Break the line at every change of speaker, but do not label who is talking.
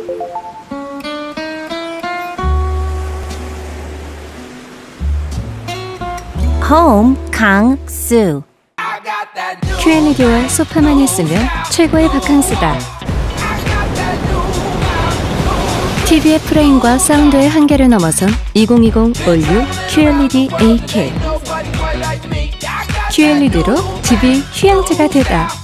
Home 강수. QLED와 소파만 있으면 최고의 바캉스다. TV의 프레임과 사운드의 한계를 넘어선 2020 올류 QLED AK. QLED로 집이 휴양지가 되다.